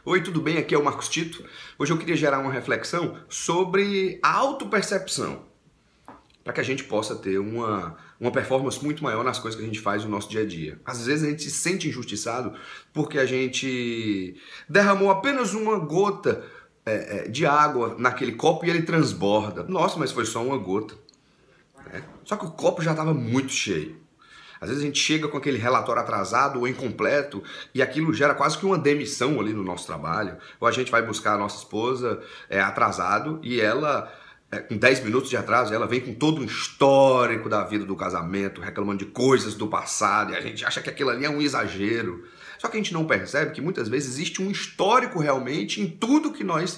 Oi, tudo bem? Aqui é o Marcos Tito. Hoje eu queria gerar uma reflexão sobre a autopercepção, para que a gente possa ter uma performance muito maior nas coisas que a gente faz no nosso dia a dia. Às vezes a gente se sente injustiçado porque a gente derramou apenas uma gota de água naquele copo e ele transborda. Nossa, mas foi só uma gota. Só que o copo já estava muito cheio. Às vezes a gente chega com aquele relatório atrasado ou incompleto e aquilo gera quase que uma demissão ali no nosso trabalho. Ou a gente vai buscar a nossa esposa atrasado e ela, com 10 minutos de atraso, ela vem com todo um histórico da vida do casamento, reclamando de coisas do passado e a gente acha que aquilo ali é um exagero. Só que a gente não percebe que muitas vezes existe um histórico realmente em tudo que nós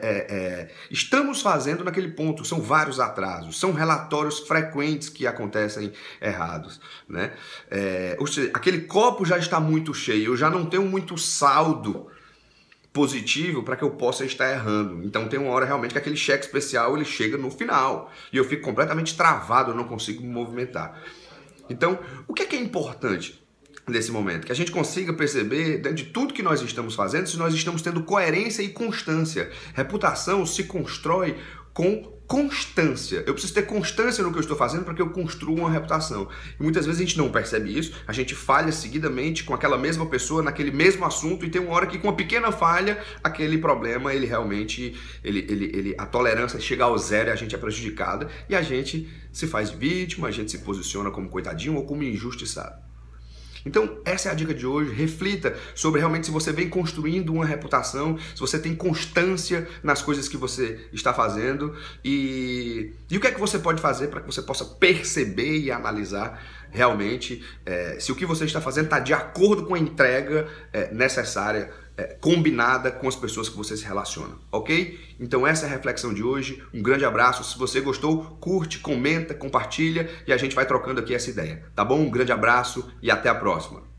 estamos fazendo naquele ponto. São vários atrasos, são relatórios frequentes que acontecem errados, né? Ou seja, aquele copo já está muito cheio, eu já não tenho muito saldo positivo para que eu possa estar errando. Então tem uma hora realmente que aquele cheque especial ele chega no final e eu fico completamente travado, eu não consigo me movimentar. Então, o que é importante nesse momento? Que a gente consiga perceber, dentro de tudo que nós estamos fazendo, se nós estamos tendo coerência e constância. Reputação se constrói com constância. Eu preciso ter constância no que eu estou fazendo para que eu construa uma reputação. E muitas vezes a gente não percebe isso, a gente falha seguidamente com aquela mesma pessoa, naquele mesmo assunto, e tem uma hora que com uma pequena falha, aquele problema, ele realmente, a tolerância chega ao zero e a gente é prejudicada, e a gente se faz vítima, a gente se posiciona como coitadinho ou como injustiçado. Então, essa é a dica de hoje. Reflita sobre realmente se você vem construindo uma reputação, se você tem constância nas coisas que você está fazendo e o que é que você pode fazer para que você possa perceber e analisar realmente se o que você está fazendo está de acordo com a entrega necessária, combinada com as pessoas que você se relaciona, ok? Então essa é a reflexão de hoje. Um grande abraço. Se você gostou, curte, comenta, compartilha e a gente vai trocando aqui essa ideia, tá bom? Um grande abraço e até a próxima.